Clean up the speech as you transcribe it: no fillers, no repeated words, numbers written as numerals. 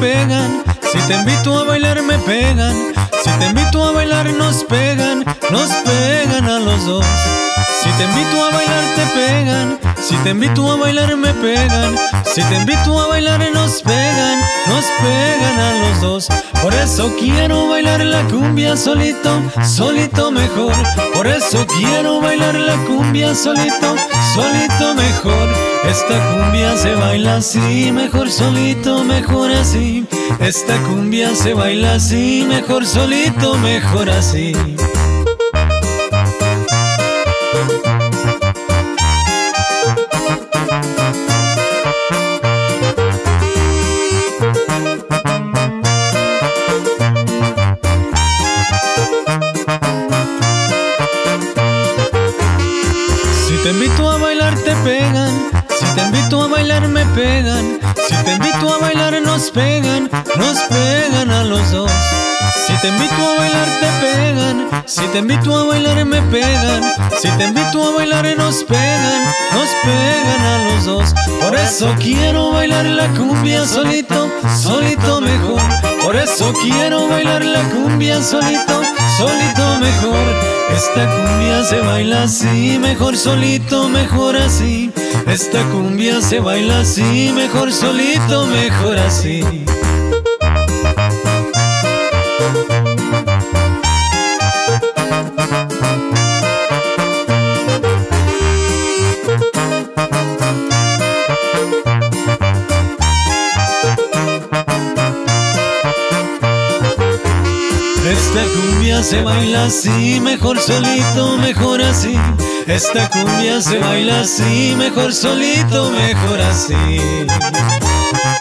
pegan. Si te invito a bailar me pegan. Si te invito a bailar nos pegan a los dos. Si te invito a bailar te pegan. Si te invito a bailar me pegan. Si te invito a bailar nos pegan a los dos. Por eso quiero bailar la cumbia solito, solito mejor. Por eso quiero bailar la cumbia solito, solito mejor. Esta cumbia se baila así, mejor solito, mejor así. Esta cumbia se baila así, mejor solito, mejor así. Si te invito a bailar te pegan. Si te invito a bailar me pegan. Si te invito a bailar nos pegan a los dos. Si te invito a bailar te pegan. Si te invito a bailar me pegan. Si te invito a bailar nos pegan a los dos. Por eso quiero bailar la cumbia solito, solito mejor. Por eso quiero bailar la cumbia solito, solito mejor. Esta cumbia se baila así, mejor solito, mejor así. Esta cumbia se baila así, mejor solito, mejor así. Esta cumbia se baila así, mejor solito, mejor así. Esta cumbia se baila así, mejor solito, mejor así.